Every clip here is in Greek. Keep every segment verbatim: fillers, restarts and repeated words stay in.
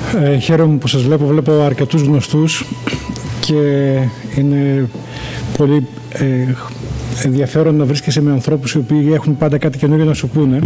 Ε, χαίρομαι που σας βλέπω, βλέπω αρκετούς γνωστούς και είναι πολύ ε, ενδιαφέρον να βρίσκεσαι με ανθρώπους οι οποίοι έχουν πάντα κάτι καινούριο να σου πούνε.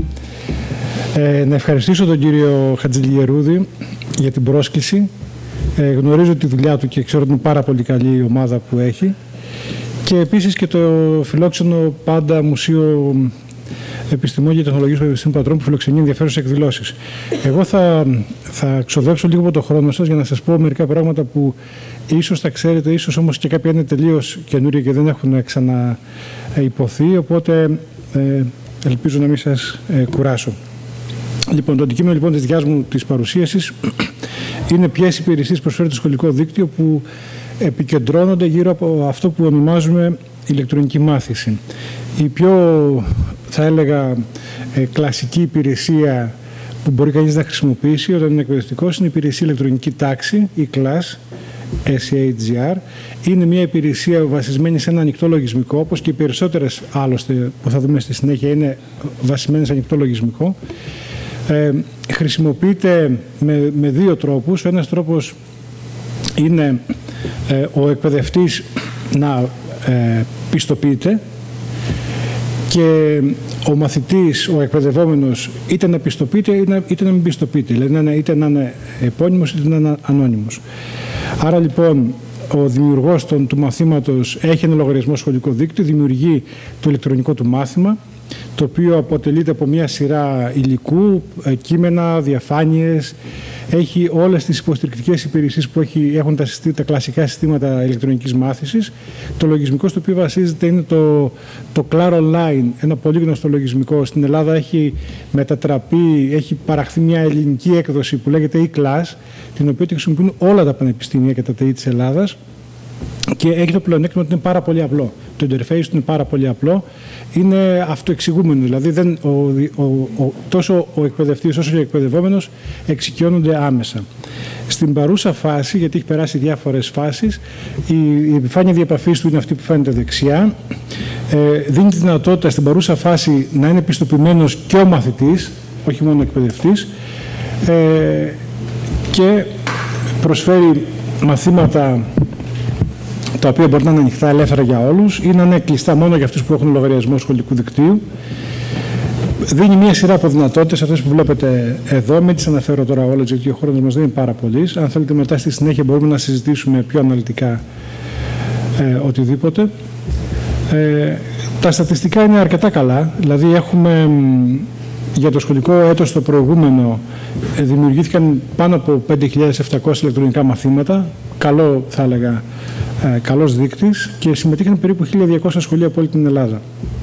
Ε, να ευχαριστήσω τον κύριο Χατζηλιερούδη για την πρόσκληση. Ε, γνωρίζω τη δουλειά του και ξέρω ότι είναι πάρα πολύ καλή η ομάδα που έχει. Και επίσης και το φιλόξενο πάντα Μουσείο Επιστημών και Τεχνολογίας του Πανεπιστημίου Πατρών που φιλοξενεί ενδιαφέρουσες εκδηλώσεις. Εγώ θα, θα ξοδέψω λίγο από το χρόνο σας για να σας πω μερικά πράγματα που ίσως τα ξέρετε, ίσως όμως και κάποια είναι τελείως καινούρια και δεν έχουν ξαναυποθεί, οπότε ε, ελπίζω να μην σας ε, κουράσω. Λοιπόν, το αντικείμενο λοιπόν της δικιάς μου της παρουσίασης είναι ποιες υπηρεσίες προσφέρει το σχολικό δίκτυο που επικεντρώνονται γύρω από αυτό που ονομάζουμε ηλεκτρονική μάθηση. Η πιο, θα έλεγα, ε, κλασική υπηρεσία που μπορεί κανείς να χρησιμοποιήσει όταν είναι εκπαιδευτικός είναι η υπηρεσία ηλεκτρονική τάξη, η class, ες έιτς τζι αρ. Είναι μια υπηρεσία βασισμένη σε ένα ανοιχτό λογισμικό, όπως και οι περισσότερες άλλωστε που θα δούμε στη συνέχεια είναι βασισμένες σε ανοιχτό λογισμικό. Ε, χρησιμοποιείται με, με δύο τρόπους. Ο ένας τρόπος είναι ε, ο εκπαιδευτής να ε, πιστοποιείται και ο μαθητής, ο εκπαιδευόμενος, είτε να πιστοποιείται είτε, είτε να μην πιστοποιείται. Δηλαδή είτε να είναι επώνυμος είτε να είναι ανώνυμος. Άρα λοιπόν ο δημιουργός των, του μαθήματος έχει ένα λογαριασμό σχολικό δίκτυο, δημιουργεί το ηλεκτρονικό του μάθημα, το οποίο αποτελείται από μια σειρά υλικού, κείμενα, διαφάνειες, έχει όλες τις υποστηρικτικές υπηρεσίες που έχει, έχουν τα, τα κλασικά συστήματα ηλεκτρονικής μάθησης. Το λογισμικό στο οποίο βασίζεται είναι το, το Claro Online, ένα πολύ γνωστό λογισμικό. Στην Ελλάδα έχει μετατραπεί, έχει παραχθεί μια ελληνική έκδοση που λέγεται e-Class, την οποία τη χρησιμοποιούν όλα τα πανεπιστήμια και τα ΤΕΙ της Ελλάδας. Και έχει το πλεονέκτημα ότι είναι πάρα πολύ απλό. Το interface του είναι πάρα πολύ απλό. Είναι αυτοεξηγούμενο. Δηλαδή δεν, ο, ο, ο, τόσο ο εκπαιδευτής όσο και ο εκπαιδευόμενος εξοικειώνονται άμεσα. Στην παρούσα φάση, γιατί έχει περάσει διάφορες φάσεις, η, η επιφάνεια διαπαφής του είναι αυτή που φαίνεται δεξιά. Ε, δίνει τη δυνατότητα στην παρούσα φάση να είναι πιστοποιημένος και ο μαθητής, όχι μόνο ο εκπαιδευτής, ε, και προσφέρει μαθήματα τα οποία μπορεί να είναι ανοιχτά ελεύθερα για όλους ή να είναι κλειστά μόνο για αυτούς που έχουν λογαριασμό σχολικού δικτύου. Δίνει μια σειρά από δυνατότητες, αυτές που βλέπετε εδώ. Μην τις αναφέρω τώρα όλες, γιατί ο χρόνος μας δεν είναι πάρα πολύς. Αν θέλετε μετά στη συνέχεια μπορούμε να συζητήσουμε πιο αναλυτικά ε, οτιδήποτε. Ε, τα στατιστικά είναι αρκετά καλά. Δηλαδή έχουμε για το σχολικό έτος το προηγούμενο ε, δημιουργήθηκαν πάνω από πέντε χιλιάδες επτακόσια ηλεκτρονικά μαθήματα. Καλό θα έλεγα. Ε, καλός δείκτης και συμμετείχαν περίπου χίλια διακόσια σχολεία από όλη την Ελλάδα.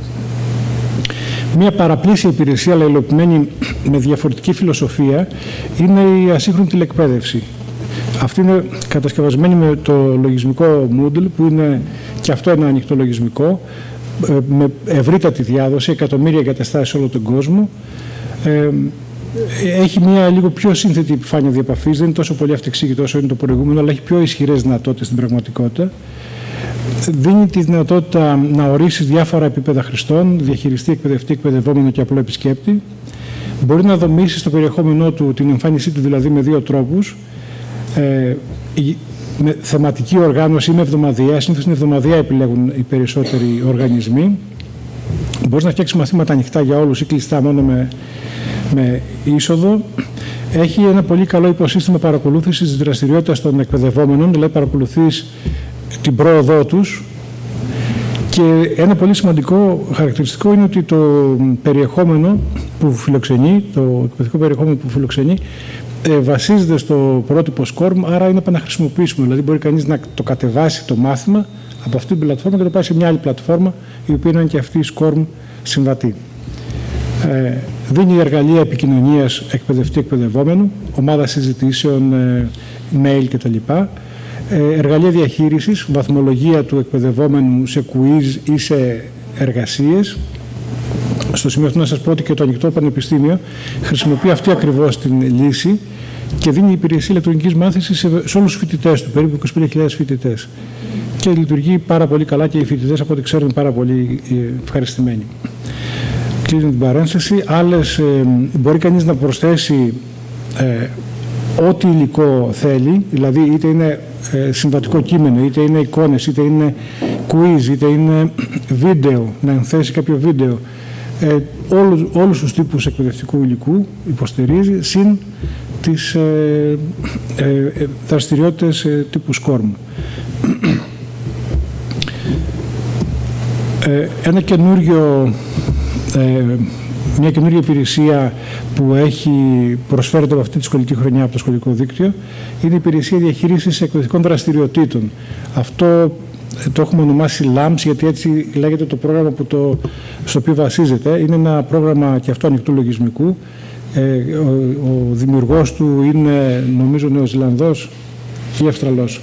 Μία παραπλήσια υπηρεσία, αλλά υλοποιημένη με διαφορετική φιλοσοφία, είναι η ασύγχρονη τηλεκπαίδευση. Αυτή είναι κατασκευασμένη με το λογισμικό Moodle, που είναι και αυτό ένα ανοιχτό λογισμικό, ε, με ευρύτατη διάδοση, εκατομμύρια εγκαταστάσεις σε όλο τον κόσμο. Ε, Έχει μια λίγο πιο σύνθετη επιφάνεια διαπαφής, δεν είναι τόσο πολύ αυτεξήγητο όσο είναι το προηγούμενο, αλλά έχει πιο ισχυρές δυνατότητες στην πραγματικότητα. Δίνει τη δυνατότητα να ορίσει διάφορα επίπεδα χρηστών, διαχειριστή, εκπαιδευτή, εκπαιδευόμενο και απλό επισκέπτη. Μπορεί να δομήσει στο περιεχόμενό του την εμφάνισή του δηλαδή με δύο τρόπους. Ε, με θεματική οργάνωση ή με εβδομαδιαία. Συνήθως την εβδομαδιαία επιλέγουν οι περισσότεροι οργανισμοί. Μπορεί να φτιάξει μαθήματα ανοιχτά για όλους ή κλειστά μόνο με. με είσοδο. Έχει ένα πολύ καλό υποσύστημα παρακολούθησης της δραστηριότητας των εκπαιδευόμενων, δηλαδή παρακολουθείς την πρόοδό τους, και ένα πολύ σημαντικό χαρακτηριστικό είναι ότι το περιεχόμενο που φιλοξενεί, το εκπαιδευτικό περιεχόμενο που φιλοξενεί ε, βασίζεται στο πρότυπο σκορμ, άρα είναι επαναχρησιμοποιήσιμο, δηλαδή μπορεί κανείς να το κατεβάσει το μάθημα από αυτή την πλατφόρμα και το πάει σε μια άλλη πλατφόρμα, η οποία είναι και αυτή η σκορμ συμβατή. Ε, δίνει εργαλεία επικοινωνίας εκπαιδευτή-εκπαιδευόμενου, ομάδα συζητήσεων, ε, mail κτλ. Ε, εργαλεία διαχείρισης, βαθμολογία του εκπαιδευόμενου σε quiz ή σε εργασίες. Στο σημείο αυτό να σας πω ότι και το Ανοιχτό Πανεπιστήμιο χρησιμοποιεί αυτή ακριβώς την λύση και δίνει υπηρεσία ηλεκτρονικής μάθησης σε, σε όλους τους φοιτητές του, περίπου είκοσι πέντε χιλιάδες φοιτητές. Και λειτουργεί πάρα πολύ καλά και οι φοιτητές, από ό,τι ξέρουν, είναι πάρα πολύ ευχαριστημένοι. Κλείνω την παρένθεση. Άλλες, ε, μπορεί κανείς να προσθέσει ε, ό,τι υλικό θέλει, δηλαδή είτε είναι ε, συμβατικό κείμενο, είτε είναι εικόνες, είτε είναι quiz, είτε είναι βίντεο, να ενθέσει κάποιο βίντεο, ε, όλους, όλους τους τύπους εκπαιδευτικού υλικού υποστηρίζει, συν τις ε, ε, δραστηριότητες ε, τύπου σκόρμου. Ε, ένα καινούριο, ε, μια καινούργια υπηρεσία που έχει προσφέρεται από αυτή τη σχολική χρονιά από το σχολικό δίκτυο είναι η υπηρεσία διαχείρισης εκπαιδευτικών δραστηριοτήτων. Αυτό το έχουμε ονομάσει λάμς, γιατί έτσι λέγεται το πρόγραμμα που το, στο οποίο βασίζεται. Είναι ένα πρόγραμμα και αυτό ανοιχτού λογισμικού. Ε, ο, ο δημιουργός του είναι, νομίζω, Νεοζηλανδός ή Αυστραλός.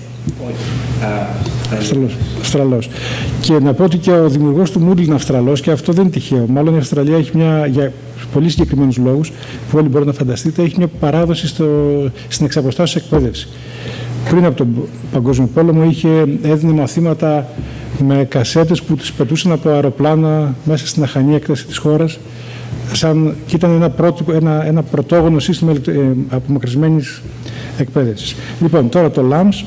Αυστραλός. Αυστραλός. Και να πω ότι και ο δημιουργός του Moodle είναι Αυστραλός και αυτό δεν είναι τυχαίο. Μάλλον η Αυστραλία έχει μια, για πολύ συγκεκριμένους λόγους που όλοι μπορείτε να φανταστείτε, έχει μια παράδοση στο, στην εξαποστάσεως εκπαίδευση. Πριν από τον Παγκόσμιο Πόλεμο είχε, έδινε μαθήματα με κασέτες που τις πετούσαν από αεροπλάνα μέσα στην αχανή έκταση της χώρας, σαν, και ήταν ένα, πρώτο, ένα, ένα πρωτόγονο σύστημα ε, απομακρυσμένης εκπαίδευσης. Λοιπόν, τώρα το λάμς,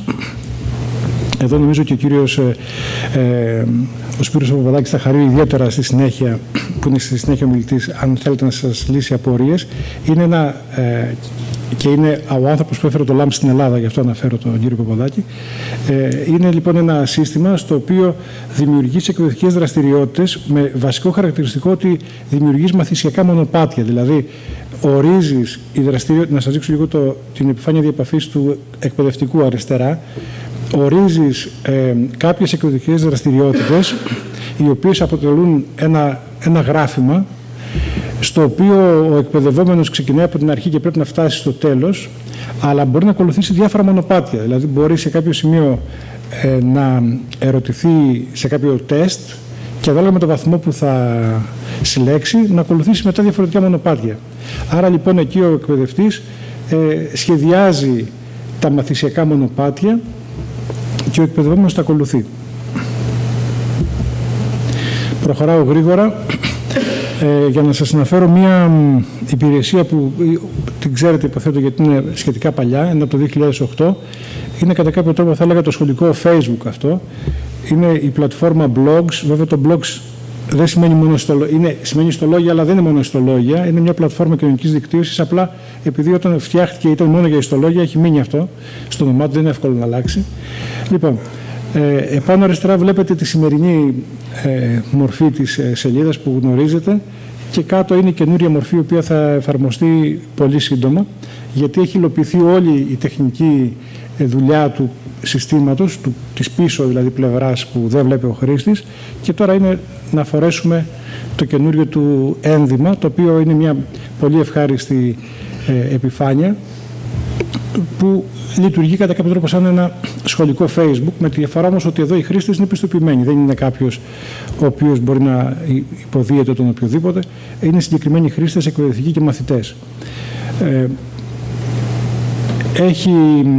εδώ νομίζω και ο κύριος ε, ε, ο Σπύρος Παπαδάκης θα χαρεί ιδιαίτερα στη συνέχεια, που είναι στη συνέχεια ο μιλητής, αν θέλετε να σας λύσει απορίες. Είναι ένα, ε, και είναι ο άνθρωπος που έφερε το λάμς στην Ελλάδα, γι' αυτό αναφέρω τον κύριο Παπαδάκη. Ε, είναι λοιπόν ένα σύστημα στο οποίο δημιουργείς εκπαιδευτικές δραστηριότητες με βασικό χαρακτηριστικό ότι δημιουργείς μαθησιακά μονοπάτια. Δηλαδή, ορίζεις η δραστηριότητα, να σας δείξω λίγο το, την επιφάνεια διαπαφής του εκπαιδευτικού αριστερά, ορίζεις ε, κάποιες εκπαιδευτικές δραστηριότητες οι οποίες αποτελούν ένα, ένα γράφημα στο οποίο ο εκπαιδευόμενος ξεκινάει από την αρχή και πρέπει να φτάσει στο τέλος, αλλά μπορεί να ακολουθήσει διάφορα μονοπάτια. Δηλαδή μπορεί σε κάποιο σημείο ε, να ερωτηθεί σε κάποιο τεστ και ανάλογα με το βαθμό που θα συλλέξει να ακολουθήσει μετά διαφορετικά μονοπάτια. Άρα λοιπόν εκεί ο εκπαιδευτής ε, σχεδιάζει τα μαθησιακά μονοπάτια και ο εκπαιδευόμενος τα ακολουθεί. Προχωράω γρήγορα ε, για να σας αναφέρω μια υπηρεσία που την ξέρετε, υποθέτω, γιατί είναι σχετικά παλιά, είναι από το δύο χιλιάδες οκτώ. Είναι κατά κάποιο τρόπο, θα έλεγα, το σχολικό Facebook αυτό. Είναι η πλατφόρμα blogs. Βέβαια το blogs δεν σημαίνει μόνο ιστολόγια, είναι, σημαίνει ιστολόγια, αλλά δεν είναι μόνο ιστολόγια. Είναι μια πλατφόρμα κοινωνικής δικτύωσης. Απλά επειδή όταν φτιάχτηκε ήταν μόνο για ιστολόγια, έχει μείνει αυτό στο όνομά του, δεν είναι εύκολο να αλλάξει. Λοιπόν, ε, επάνω αριστερά βλέπετε τη σημερινή ε, μορφή της ε, σελίδας που γνωρίζετε και κάτω είναι η καινούρια μορφή η οποία θα εφαρμοστεί πολύ σύντομα, γιατί έχει υλοποιηθεί όλη η τεχνική δουλειά του συστήματος, του, της πίσω δηλαδή πλευράς που δεν βλέπει ο χρήστης, και τώρα είναι να φορέσουμε το καινούριο του ένδυμα, το οποίο είναι μια πολύ ευχάριστη ε, επιφάνεια που λειτουργεί κατά κάποιο τρόπο σαν ένα σχολικό Facebook, με τη διαφορά όμως ότι εδώ οι χρήστες είναι πιστοποιημένοι. Δεν είναι κάποιος ο οποίος μπορεί να υποδίεται τον οποιοδήποτε. Είναι συγκεκριμένοι χρήστες, εκπαιδευτικοί και μαθητές. Ε, έχει,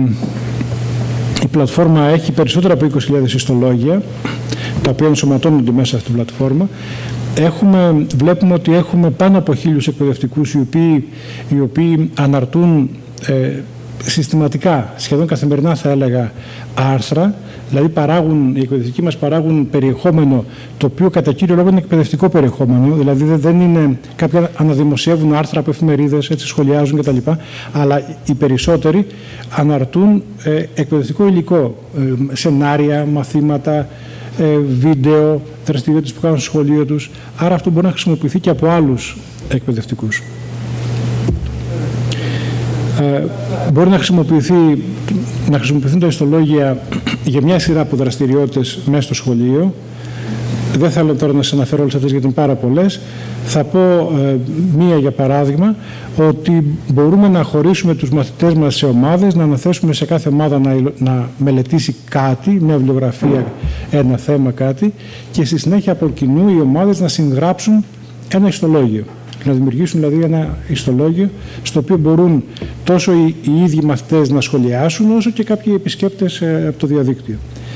η πλατφόρμα έχει περισσότερα από είκοσι χιλιάδες ιστολόγια, τα οποία ενσωματώνονται μέσα στην πλατφόρμα. Έχουμε, βλέπουμε ότι έχουμε πάνω από χίλιους εκπαιδευτικούς οι οποίοι, οι οποίοι αναρτούν ε, συστηματικά, σχεδόν καθημερινά θα έλεγα, άρθρα, δηλαδή παράγουν, οι εκπαιδευτικοί μας παράγουν περιεχόμενο το οποίο κατά κύριο λόγο είναι εκπαιδευτικό περιεχόμενο, δηλαδή δεν είναι κάποια αναδημοσιεύουν άρθρα από εφημερίδες, έτσι σχολιάζουν κτλ. Αλλά οι περισσότεροι αναρτούν ε, εκπαιδευτικό υλικό, ε, σενάρια, μαθήματα, ε, βίντεο, δραστηριότητες που κάνουν στο σχολείο τους, άρα αυτό μπορεί να χρησιμοποιηθεί και από άλλους εκπαιδευτικούς. Ε, μπορεί να, χρησιμοποιηθεί, να χρησιμοποιηθούν τα ιστολόγια για μια σειρά από δραστηριότητες μέσα στο σχολείο. Δεν θέλω τώρα να σας αναφέρω όλες αυτές γιατί είναι πάρα πολλές. Θα πω ε, μία για παράδειγμα, ότι μπορούμε να χωρίσουμε τους μαθητές μας σε ομάδες, να αναθέσουμε σε κάθε ομάδα να, να μελετήσει κάτι, μια βιβλιογραφία, ένα θέμα, κάτι, και στη συνέχεια από κοινού οι ομάδες να συγγράψουν ένα ιστολόγιο. Να δημιουργήσουν δηλαδή ένα ιστολόγιο στο οποίο μπορούν τόσο οι, οι ίδιοι μαθητές να σχολιάσουν όσο και κάποιοι επισκέπτες ε, από το διαδίκτυο.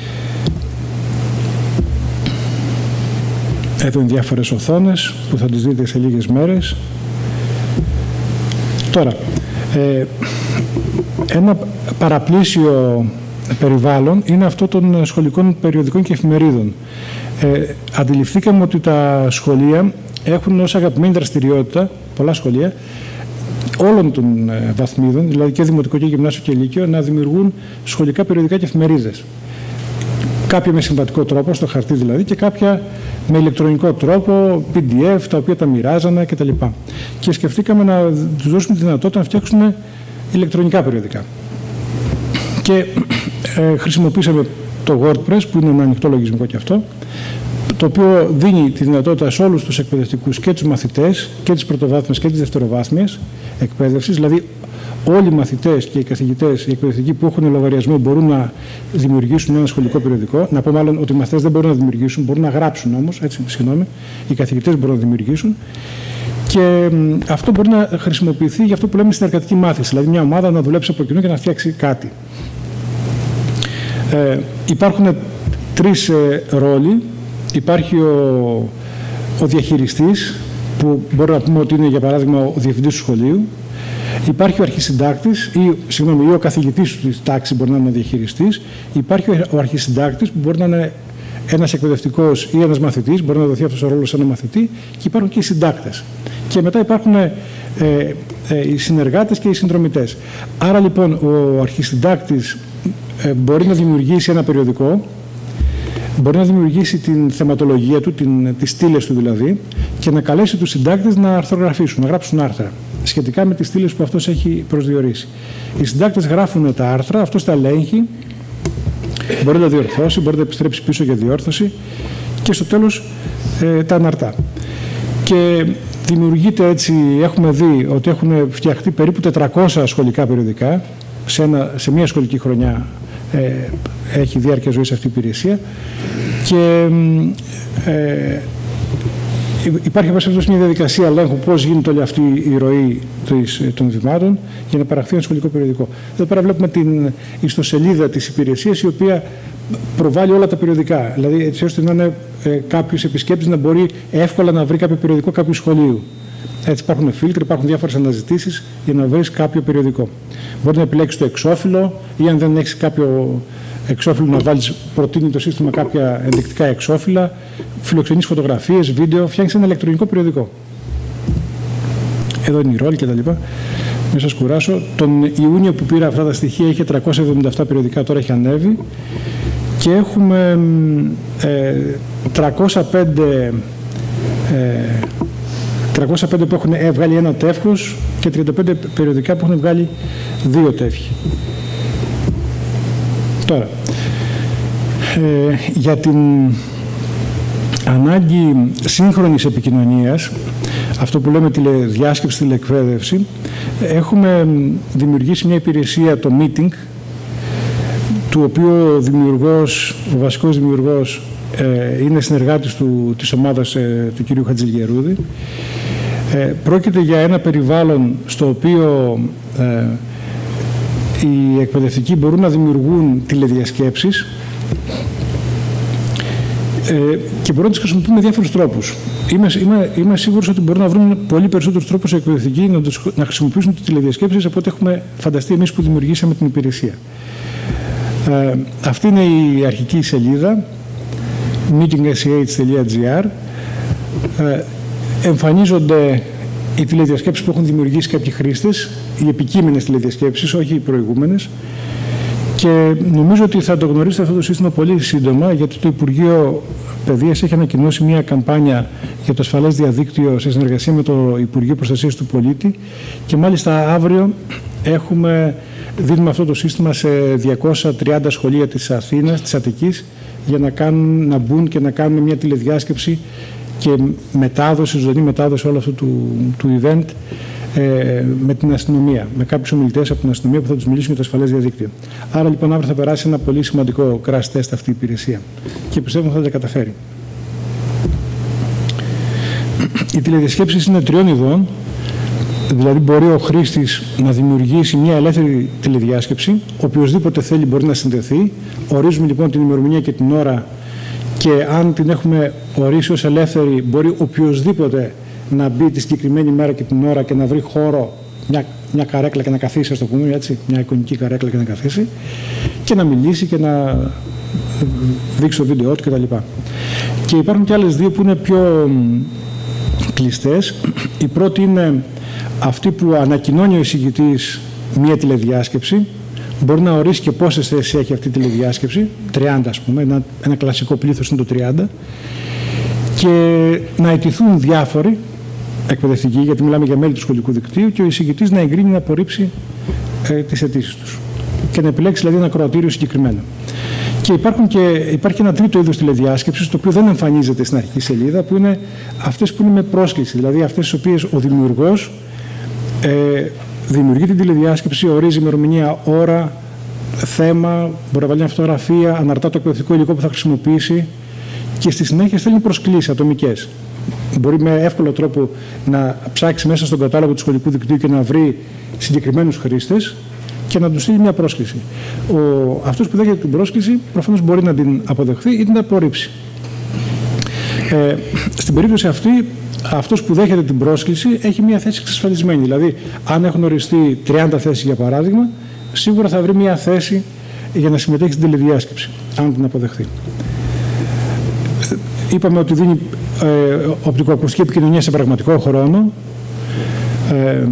Εδώ είναι διάφορες οθόνες που θα τις δείτε σε λίγες μέρες. Τώρα, ε, Ένα παραπλήσιο περιβάλλον είναι αυτό των σχολικών περιοδικών και εφημερίδων. Ε, αντιληφθήκαμε ότι τα σχολεία έχουν ως αγαπημένη δραστηριότητα, πολλά σχολεία, όλων των ε, βαθμίδων, δηλαδή και δημοτικό και γυμνάσιο και λύκειο, να δημιουργούν σχολικά περιοδικά και εφημερίδες. Κάποια με συμβατικό τρόπο, στο χαρτί δηλαδή, και κάποια με ηλεκτρονικό τρόπο, πι ντι εφ, τα οποία τα μοιράζανε κτλ. Και σκεφτήκαμε να τους δώσουμε τη δυνατότητα να φτιάξουν ηλεκτρονικά περιοδικά. Και ε, χρησιμοποίησαμε το WordPress, που είναι ένα ανοιχτό λογισμικό και αυτό, το οποίο δίνει τη δυνατότητα σε όλους τους εκπαιδευτικούς και τους μαθητές και τις πρωτοβάθμιες και τις δευτεροβάθμιες εκπαίδευσης, δηλαδή όλοι οι μαθητές και οι καθηγητές, οι εκπαιδευτικοί που έχουν λογαριασμό μπορούν να δημιουργήσουν ένα σχολικό περιοδικό. Να πω μάλλον ότι οι μαθητές δεν μπορούν να δημιουργήσουν, μπορούν να γράψουν όμως, έτσι, συγγνώμη, οι καθηγητές μπορούν να δημιουργήσουν. Και αυτό μπορεί να χρησιμοποιηθεί για αυτό που λέμε συνεργατική μάθηση, δηλαδή μια ομάδα να δουλέψει από κοινού και να φτιάξει κάτι. Ε, υπάρχουν τρεις ε, ρόλοι. Υπάρχει ο, ο διαχειριστής, που μπορεί να πούμε ότι είναι για παράδειγμα ο διευθυντής του σχολείου. Υπάρχει ο αρχισυντάκτης ή, συγγνώμη, ή ο καθηγητής της τάξης μπορεί να είναι ο διαχειριστής. Υπάρχει ο αρχισυντάκτης που μπορεί να είναι ένας εκπαιδευτικός ή ένας μαθητής, μπορεί να δοθεί αυτός ο ρόλος σε έναν μαθητή, και υπάρχουν και οι συντάκτες. Και μετά υπάρχουν ε, ε, οι συνεργάτες και οι συνδρομητές. Άρα λοιπόν ο αρχισυντάκτης ε, μπορεί να δημιουργήσει ένα περιοδικό, μπορεί να δημιουργήσει την θεματολογία του, την, τις στήλες του δηλαδή, και να καλέσει τους συντάκτες να αρθρογραφήσουν, να γράψουν άρθρα σχετικά με τις στήλες που αυτός έχει προσδιορίσει. Οι συντάκτες γράφουν τα άρθρα, αυτός τα ελέγχει, μπορεί να διορθώσει, μπορεί να επιστρέψει πίσω για διόρθωση και στο τέλος ε, τα αναρτά. Και δημιουργείται έτσι, έχουμε δει ότι έχουν φτιαχτεί περίπου τετρακόσια σχολικά περιοδικά σε, ένα, σε μια σχολική χρονιά. Ε, έχει διάρκεια ζωής αυτή η υπηρεσία και ε, υπάρχει μέσα μια διαδικασία ελέγχου πώς γίνεται όλη αυτή η ρωή των βημάτων για να παραχθεί ένα σχολικό περιοδικό. Εδώ πέρα βλέπουμε την ιστοσελίδα της υπηρεσίας, η οποία προβάλλει όλα τα περιοδικά, δηλαδή έτσι ώστε να είναι ε, κάποιος επισκέπτης να μπορεί εύκολα να βρει κάποιο περιοδικό κάποιου σχολείου. Έτσι υπάρχουν φίλτροι, υπάρχουν διάφορες αναζητήσεις για να βρεις κάποιο περιοδικό. Μπορεί να επιλέξεις το εξώφυλλο, ή αν δεν έχεις κάποιο εξώφυλλο να βάλεις, προτείνει το σύστημα κάποια ενδεικτικά εξώφυλλα, φιλοξενείς φωτογραφίες, βίντεο, φτιάχνεις ένα ηλεκτρονικό περιοδικό. Εδώ είναι η ρόλη κτλ. Μην σας κουράσω. Τον Ιούνιο που πήρα αυτά τα στοιχεία είχε τριακόσια εβδομήντα επτά περιοδικά, τώρα έχει ανέβει. Και έχουμε ε, τριακόσια πέντε, ε, τριακόσια πέντε που έχουν βγάλει ένα τεύχος και τριάντα πέντε περιοδικά που έχουν βγάλει δύο τεύχη. Τώρα, ε, για την ανάγκη σύγχρονης επικοινωνίας, αυτό που λέμε τηλεδιάσκεψη, τηλεεκπαίδευση, έχουμε δημιουργήσει μια υπηρεσία, το Meeting, του οποίου ο δημιουργός, ο βασικός δημιουργός ε, είναι συνεργάτης του, της ομάδας ε, του κ. Χατζηγερούδη. Ε, πρόκειται για ένα περιβάλλον στο οποίο ε, οι εκπαιδευτικοί μπορούν να δημιουργούν τηλεδιασκέψεις ε, και μπορούν να τις χρησιμοποιούν με διάφορους τρόπους. Είμαι, είμαι, είμαι σίγουρος ότι μπορούν να βρουν πολύ περισσότερους τρόπους οι εκπαιδευτικοί να, τους, να χρησιμοποιήσουν τις τηλεδιασκέψεις από ό,τι έχουμε φανταστεί εμείς που δημιουργήσαμε την υπηρεσία. Ε, αυτή είναι η αρχική σελίδα meeting s h τελεία g r. Ε, εμφανίζονται οι τηλεδιασκέψεις που έχουν δημιουργήσει κάποιοι χρήστες, οι επικείμενες τηλεδιασκέψεις, όχι οι προηγούμενες. Και νομίζω ότι θα το γνωρίσετε αυτό το σύστημα πολύ σύντομα, γιατί το Υπουργείο Παιδείας έχει ανακοινώσει μια καμπάνια για το ασφαλές διαδίκτυο σε συνεργασία με το Υπουργείο Προστασίας του Πολίτη, και μάλιστα αύριο έχουμε, δίνουμε αυτό το σύστημα σε διακόσια τριάντα σχολεία της Αθήνας, της Αττικής, για να, κάνουν, να μπουν και να κάνουν μια τηλεδιάσκεψη και μετάδοση, ζωντανή μετάδοση όλου αυτού του, του event ε, με την αστυνομία, με κάποιους ομιλητές από την αστυνομία που θα τους μιλήσουν για το ασφαλές διαδίκτυο. Άρα λοιπόν αύριο θα περάσει ένα πολύ σημαντικό crash test αυτή η υπηρεσία και πιστεύω θα τα καταφέρει. Οι τηλεδιασκέψεις είναι τριών ειδών, δηλαδή μπορεί ο χρήστης να δημιουργήσει μια ελεύθερη τηλεδιάσκεψη, οποιοσδήποτε θέλει μπορεί να συνδεθεί. Ορίζουμε λοιπόν την ημερομηνία και την ώρα, και αν την έχουμε ορίσει ως ελεύθερη, μπορεί οποιοσδήποτε να μπει τη συγκεκριμένη μέρα και την ώρα και να βρει χώρο μια, μια καρέκλα και να καθίσει, ας το πούμε έτσι, μια εικονική καρέκλα και να καθίσει και να μιλήσει και να δείξει το βίντεο του κτλ. Και υπάρχουν και άλλες δύο που είναι πιο κλειστές. Η πρώτη είναι αυτή που ανακοινώνει ο εισηγητής μία τηλεδιάσκεψη. Μπορεί να ορίσει και πόσες θέσεις έχει αυτή η τηλεδιάσκεψη, τριάντα ας πούμε, ένα, ένα κλασικό πλήθος είναι το τριάντα, και να αιτηθούν διάφοροι εκπαιδευτικοί, γιατί μιλάμε για μέλη του σχολικού δικτύου, και ο εισηγητής να εγκρίνει να απορρίψει ε, τις αιτήσεις τους και να επιλέξει δηλαδή ένα ακροατήριο συγκεκριμένο. Και, υπάρχουν και υπάρχει ένα τρίτο είδος τηλεδιάσκεψης, το οποίο δεν εμφανίζεται στην αρχική σελίδα, που είναι αυτές που είναι με πρόσκληση, δηλαδή αυτές τις οποίες ο δημιουργός ε, δημιουργεί την τηλεδιάσκεψη, ορίζει ημερομηνία, ώρα, θέμα, μπορεί να βάλει μια φωτογραφία, αναρτά το εκπαιδευτικό υλικό που θα χρησιμοποιήσει και στη συνέχεια στέλνει προσκλήσεις ατομικές. Μπορεί με εύκολο τρόπο να ψάξει μέσα στον κατάλογο του σχολικού δικτύου και να βρει συγκεκριμένους χρήστες και να του στείλει μια πρόσκληση. Ο, αυτός που δέχεται την πρόσκληση προφανώς μπορεί να την αποδεχθεί ή την απορρίψει. Ε, στην περίπτωση αυτή, αυτός που δέχεται την πρόσκληση έχει μια θέση εξασφαλισμένη. Δηλαδή, αν έχουν οριστεί τριάντα θέσεις για παράδειγμα, σίγουρα θα βρει μια θέση για να συμμετέχει στην τηλεδιάσκεψη, αν την αποδεχθεί. Είπαμε ότι δίνει ε, οπτικοακουστική επικοινωνία σε πραγματικό χρόνο. Ε,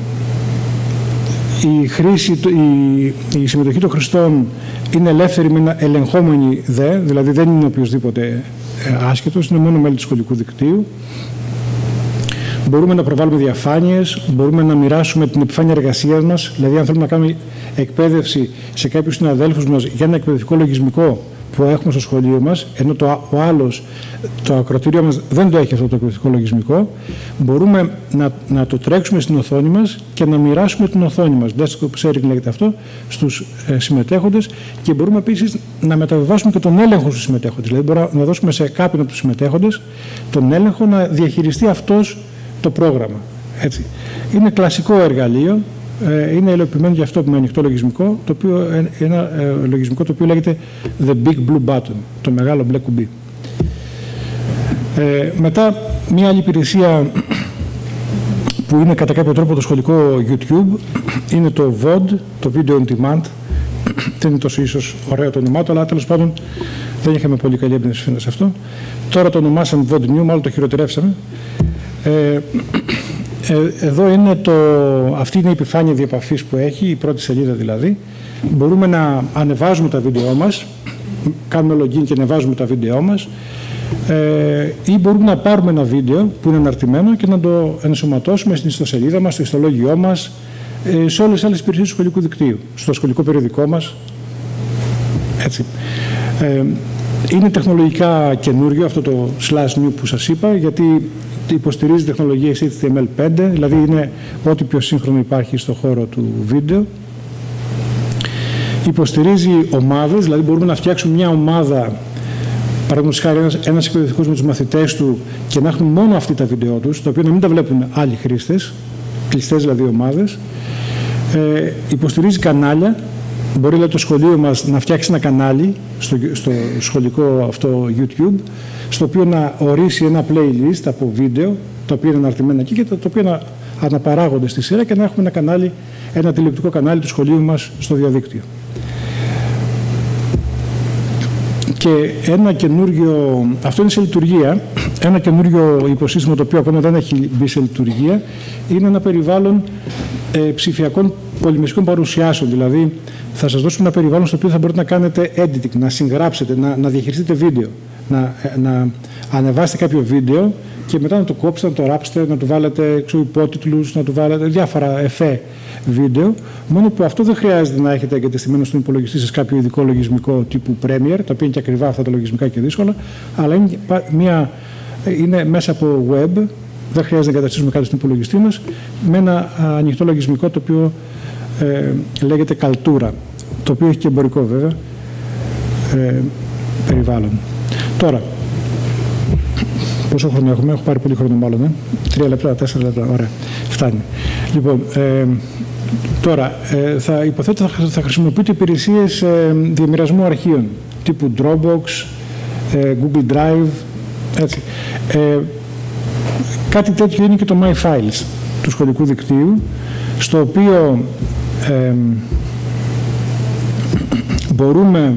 η, χρήση, η, η συμμετοχή των χρηστών είναι ελεύθερη με ένα ελεγχόμενη δε, δηλαδή δεν είναι οποιοδήποτε άσχετος, είναι μόνο μέλη του σχολικού δικτύου. Μπορούμε να προβάλλουμε διαφάνειες, μπορούμε να μοιράσουμε την επιφάνεια εργασίας μας, δηλαδή αν θέλουμε να κάνουμε εκπαίδευση σε κάποιους συναδέλφους μας για ένα εκπαιδευτικό λογισμικό που έχουμε στο σχολείο μας, ενώ το, ο άλλος, το ακροατήριό μας δεν το έχει αυτό το εκπαιδευτικό λογισμικό, μπορούμε να, να το τρέξουμε στην οθόνη μας και να μοιράσουμε την οθόνη μας, desktop sharing λέγεται αυτό, στους ε, συμμετέχοντες, και μπορούμε επίσης να μεταβιβάσουμε και τον έλεγχο στους συμμετέχοντες. Δηλαδή μπορούμε να δώσουμε σε κάποιον από τους συμμετέχοντες τον έλεγχο να διαχειριστεί αυτός το πρόγραμμα. Έτσι. Είναι κλασικό εργαλείο. Είναι υλοποιημένο για αυτό με ανοιχτό λογισμικό, το οποίο, ένα ε, λογισμικό το οποίο λέγεται The Big Blue Button, το μεγάλο μπλε κουμπί. Ε, μετά, μια άλλη υπηρεσία που είναι κατά κάποιο τρόπο το σχολικό YouTube είναι το βι ο ντι, το Video On Demand. Δεν είναι τόσο ίσως ωραίο το όνομά του, αλλά τέλος πάντων δεν είχαμε πολύ καλή έμπνευση φαίνεται σε αυτό. Τώρα το ονομάσαμε βι ο ντι New, μάλλον το χειροτερεύσαμε. Ε, Εδώ είναι το, αυτή είναι η επιφάνεια διεπαφής που έχει, η πρώτη σελίδα δηλαδή. Μπορούμε να ανεβάζουμε τα βίντεό μας, κάνουμε login και ανεβάζουμε τα βίντεό μας, ε, ή μπορούμε να πάρουμε ένα βίντεο που είναι αναρτημένο και να το ενσωματώσουμε στην ιστοσελίδα μας, στο ιστολόγιό μας, ε, σε όλες τις άλλες υπηρεσίες του σχολικού δικτύου, στο σχολικό περιοδικό μας. Έτσι. Ε, είναι τεχνολογικά καινούριο αυτό το slash new που σας είπα, γιατί υποστηρίζει τεχνολογίες έιτς τι εμ ελ πέντε, δηλαδή είναι ό,τι πιο σύγχρονο υπάρχει στον χώρο του βίντεο. Υποστηρίζει ομάδες, δηλαδή μπορούμε να φτιάξουμε μια ομάδα, παραδείγματος χάρη ένας, ένας εκπαιδευτικός με τους μαθητές του και να έχουν μόνο αυτή τα βίντεο τους, τα οποία να μην τα βλέπουν άλλοι χρήστες, κλειστές δηλαδή ομάδες. Ε, υποστηρίζει κανάλια. Μπορεί δηλαδή, το σχολείο μας να φτιάξει ένα κανάλι στο, στο σχολικό αυτό YouTube, στο οποίο να ορίσει ένα playlist από βίντεο, τα οποία είναι αναρτημένα εκεί και τα οποία να αναπαράγονται στη σειρά και να έχουμε ένα κανάλι, ένα τηλεοπτικό κανάλι του σχολείου μας στο διαδίκτυο. Και ένα καινούριο, αυτό είναι σε λειτουργία, ένα καινούριο υποσύστημα το οποίο ακόμα δεν έχει μπει σε λειτουργία, είναι ένα περιβάλλον ε, ψηφιακών πολυμεσικών παρουσιάσεων, δηλαδή θα σας δώσουμε ένα περιβάλλον στο οποίο θα μπορείτε να κάνετε editing, να συγγράψετε, να, να διαχειριστείτε βίντεο, να, να ανεβάσετε κάποιο βίντεο και μετά να το κόψετε, να το ράψετε, να του βάλετε ξέρω, υπότιτλους, να του βάλετε διάφορα εφέ βίντεο, μόνο που αυτό δεν χρειάζεται να έχετε εγκατεστημένο στον υπολογιστή σας κάποιο ειδικό λογισμικό τύπου Premiere, τα οποία είναι και ακριβά αυτά τα λογισμικά και δύσκολα, αλλά είναι, μια, είναι μέσα από web, δεν χρειάζεται να εγκαταστήσουμε κάτι στον υπολογιστή μας, με ένα ανοιχτό λογισμικό το οποίο ε, λέγεται Kaltura, το οποίο έχει και εμπορικό βέβαια ε, περιβάλλον. Τώρα, πόσο χρόνο έχουμε, έχω πάρει πολύ χρόνο μάλλον, ε? τρία λεπτά, τέσσερα λεπτά, ωραία, φτάνει. Λοιπόν, ε, τώρα, ε, θα υποθέτω θα, θα χρησιμοποιείτε υπηρεσίες ε, διαμοιρασμού αρχείων, τύπου Dropbox, ε, Google Drive, έτσι. Ε, κάτι τέτοιο είναι και το MyFiles του σχολικού δικτύου, στο οποίο ε, μπορούμε,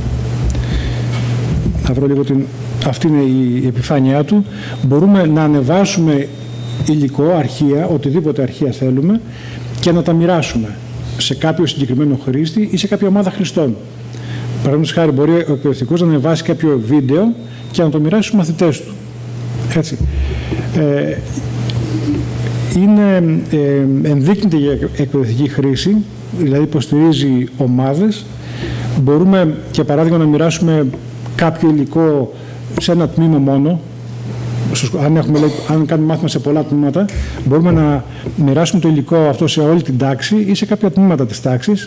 να βρω λίγο την, αυτή είναι η επιφάνειά του, μπορούμε να ανεβάσουμε υλικό, αρχεία, οτιδήποτε αρχεία θέλουμε και να τα μοιράσουμε σε κάποιο συγκεκριμένο χρήστη ή σε κάποια ομάδα χρηστών. Παραδείγματος χάρη, μπορεί ο εκπαιδευτικός να ανεβάσει κάποιο βίντεο και να το μοιράσει στους μαθητές του. Έτσι. Ε, είναι, ε, ενδείκνυται για εκπαιδευτική χρήση, δηλαδή υποστηρίζει ομάδες. Μπορούμε, για παράδειγμα, να μοιράσουμε κάποιο υλικό σε ένα τμήμα μόνο. Αν, έχουμε, αν κάνουμε μάθημα σε πολλά τμήματα, μπορούμε να μοιράσουμε το υλικό αυτό σε όλη την τάξη ή σε κάποια τμήματα της τάξης.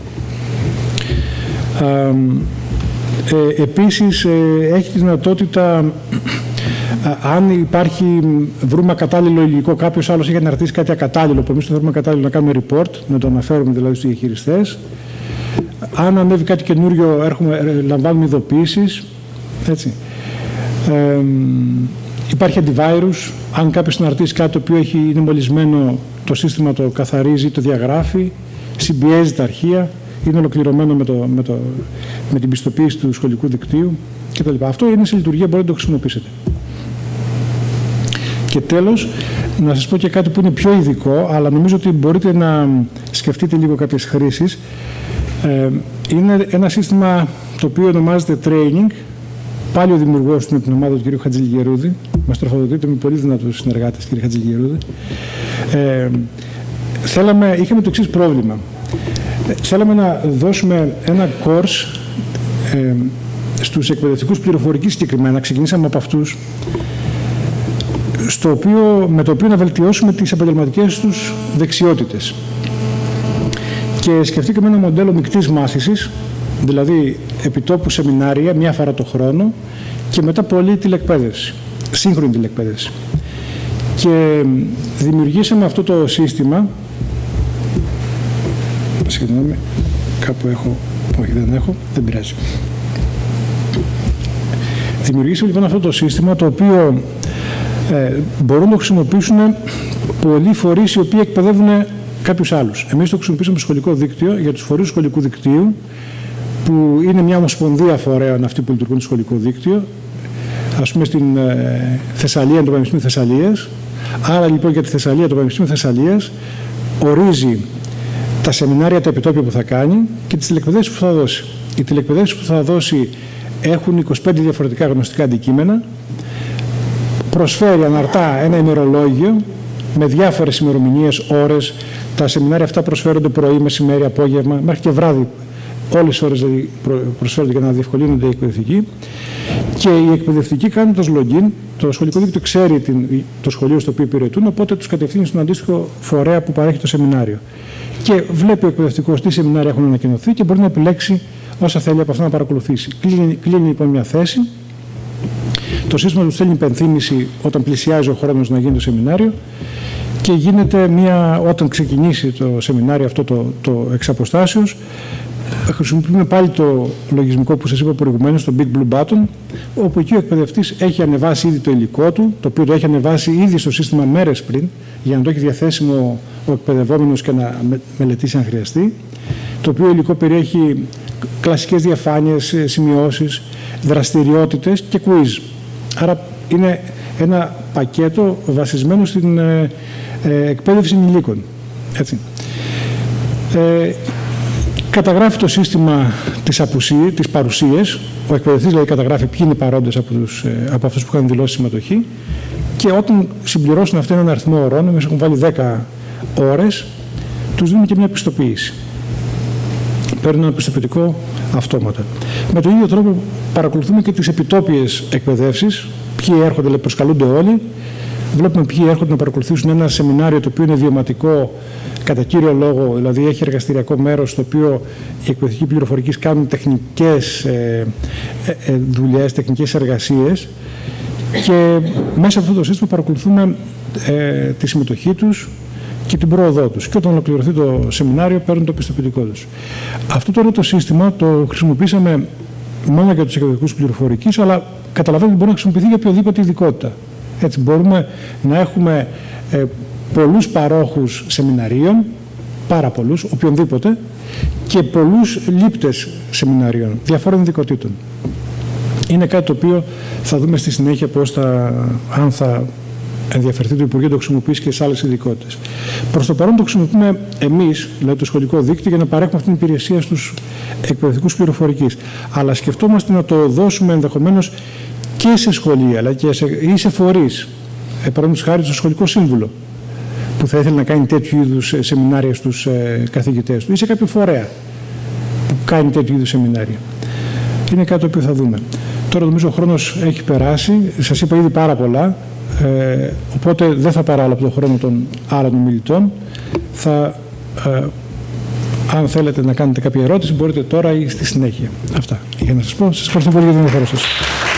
Ε, ε, επίσης, ε, έχει τη δυνατότητα, ε, αν υπάρχει, βρούμε ακατάλληλο υλικό, κάποιος άλλος έχει αναρτήσει κάτι ακατάλληλο, που εμείς το θέλουμε ακατάλληλο, να κάνουμε report, να το αναφέρουμε δηλαδή στους διαχειριστές. Αν ανέβει κάτι καινούριο, έρχομαι, λαμβάνουμε ειδοποιήσεις. Έτσι. Ε, υπάρχει antivirus. Αν κάποιος αναρτήσει κάτι το οποίο έχει, είναι μολυσμένο, το σύστημα το καθαρίζει, το διαγράφει, συμπιέζει τα αρχεία, είναι ολοκληρωμένο με, το, με, το, με την πιστοποίηση του σχολικού δικτύου κτλ. Αυτό είναι σε λειτουργία, μπορείτε να το χρησιμοποιήσετε. Και τέλος, να σας πω και κάτι που είναι πιο ειδικό, αλλά νομίζω ότι μπορείτε να σκεφτείτε λίγο κάποιες χρήσεις. Ε, είναι ένα σύστημα το οποίο ονομάζεται Training. Πάλι ο δημιουργός του με την ομάδα του κ. Χατζηλιγερούδη. Μας τροφοδοτείτε με πολύ δυνατούς συνεργάτες, κ. Χατζηλιγερούδη. Ε, θέλαμε, είχαμε το εξής πρόβλημα. Ε, θέλαμε να δώσουμε ένα course ε, στους εκπαιδευτικούς πληροφορικής συγκεκριμένα. Ξεκινήσαμε από αυτούς, στο οποίο, με το οποίο να βελτιώσουμε τις επαγγελματικές τους δεξιότητες. Και σκεφτήκαμε ένα μοντέλο μεικτής μάθησης, δηλαδή επιτόπου σεμινάρια μία φορά το χρόνο και μετά πολλή τηλεκπαίδευση, σύγχρονη τηλεκπαίδευση. Και δημιουργήσαμε αυτό το σύστημα, συγγνώμη, κάπου έχω, όχι δεν έχω, δεν πειράζει. Δημιουργήσαμε λοιπόν αυτό το σύστημα, το οποίο ε, μπορούν να το χρησιμοποιήσουν πολλοί φορείς οι οποίοι εκπαιδεύουν κάποιους άλλους. Εμείς το χρησιμοποιήσαμε στο σχολικό δίκτυο για τους φορείς του σχολικού δικτύου, που είναι μια ομοσπονδία φορέων αυτοί που λειτουργούν στο σχολικό δίκτυο, ας πούμε στην ε, Θεσσαλία, το Πανεπιστήμιο Θεσσαλίας. Άρα λοιπόν για τη Θεσσαλία, το Πανεπιστήμιο Θεσσαλίας ορίζει τα σεμινάρια, τα επιτόπια που θα κάνει και τις τηλεκπαιδεύσεις που θα δώσει. Οι τηλεκπαιδεύσεις που θα δώσει έχουν είκοσι πέντε διαφορετικά γνωστικά αντικείμενα, προσφέρει αναρτά ένα ημερολόγιο με διάφορες ημερομηνίες, ώρες. Τα σεμινάρια αυτά προσφέρονται πρωί, μεσημέρι, απόγευμα, μέχρι και βράδυ. Όλες τις ώρες δηλαδή προσφέρονται για να διευκολύνονται οι εκπαιδευτικοί. Και οι εκπαιδευτικοί κάνουν το login. Το σχολικό δίκτυο ξέρει την, το σχολείο στο οποίο υπηρετούν, οπότε τους κατευθύνει στον αντίστοιχο φορέα που παρέχει το σεμινάριο. Και βλέπει ο εκπαιδευτικός τι σεμινάρια έχουν ανακοινωθεί και μπορεί να επιλέξει όσα θέλει από αυτά να παρακολουθήσει. Κλείνει, κλείνει λοιπόν μια θέση. Το σύστημα του στέλνει υπενθύμηση όταν πλησιάζει ο χρόνος να γίνει το σεμινάριο και γίνεται μια, όταν ξεκινήσει το σεμινάριο αυτό το, το εξ αποστάσεως, χρησιμοποιούμε πάλι το λογισμικό που σας είπα προηγουμένως, το Big Blue Button, όπου εκεί ο εκπαιδευτής έχει ανεβάσει ήδη το υλικό του, το οποίο το έχει ανεβάσει ήδη στο σύστημα μέρες πριν, για να το έχει διαθέσιμο ο εκπαιδευόμενος και να μελετήσει αν χρειαστεί, το οποίο υλικό περιέχει κλασικές διαφάνειες, σημειώσεις, δραστηριότητες και quiz. Άρα είναι ένα πακέτο βασισμένο στην ε, ε, εκπαίδευση ενηλίκων. Έτσι. Ε, Καταγράφει το σύστημα της, απουσίας, της παρουσίας. Ο εκπαιδευτής δηλαδή καταγράφει ποιοι είναι παρόντες από, τους, από αυτούς που είχαν δηλώσει συμμετοχή και όταν συμπληρώσουν αυτόν έναν αριθμό ωρών, εμείς έχουμε βάλει δέκα ώρες, τους δίνουμε και μια πιστοποίηση. Παίρνουν ένα πιστοποιητικό αυτόματα. Με τον ίδιο τρόπο παρακολουθούμε και τις επιτόπιες εκπαιδεύσεις, ποιοι έρχονται, λέει, προσκαλούνται όλοι. Βλέπουμε ποιοι έρχονται να παρακολουθήσουν ένα σεμινάριο το οποίο είναι βιωματικό κατά κύριο λόγο, δηλαδή έχει εργαστηριακό μέρος στο οποίο οι εκπαιδευτικοί πληροφορικής κάνουν τεχνικές ε, ε, δουλειές, τεχνικές εργασίες και μέσα από αυτό το σύστημα παρακολουθούμε ε, τη συμμετοχή τους και την πρόοδό τους. Και όταν ολοκληρωθεί το σεμινάριο παίρνουν το πιστοποιητικό τους. Αυτό τώρα το σύστημα το χρησιμοποιήσαμε μόνο για τους εκπαιδευτικούς πληροφορικής, αλλά καταλαβαίνετε ότι μπορεί να χρησιμοποιηθεί για οποιοδήποτε ειδικότητα. Έτσι μπορούμε να έχουμε ε, πολλούς παρόχους σεμιναρίων πάρα πολλούς, οποιονδήποτε, και πολλούς λήπτες σεμινάριων, διαφόρων ειδικοτήτων. Είναι κάτι το οποίο θα δούμε στη συνέχεια πώς θα, αν θα ενδιαφερθεί το Υπουργείο, το χρησιμοποιήσει και σε άλλες ειδικότητες. Προς το παρόν το χρησιμοποιούμε εμείς, δηλαδή το σχολικό δίκτυο, για να παρέχουμε αυτή την υπηρεσία στους εκπαιδευτικούς πληροφορικής. Αλλά σκεφτόμαστε να το δώσουμε ενδεχομένως και σε σχολεία, αλλά και σε, ή σε φορείς. Ε, παραδείγματος χάρη στο σχολικό σύμβουλο, που θα ήθελε να κάνει τέτοιου είδους σεμινάρια στους ε, καθηγητές του, ή σε κάποιο φορέα που κάνει τέτοιου είδους σεμινάρια. Είναι κάτι το οποίο θα δούμε. Τώρα νομίζω ο χρόνος έχει περάσει, σας είπα ήδη πάρα πολλά, ε, οπότε δεν θα παράλληλα από τον χρόνο των άλλων ομιλητών. Θα, ε, αν θέλετε να κάνετε κάποια ερώτηση, μπορείτε τώρα ή στη συνέχεια. Αυτά για να σας πω. Σας ευχαριστώ πολύ για την ενδιαφέρον σας.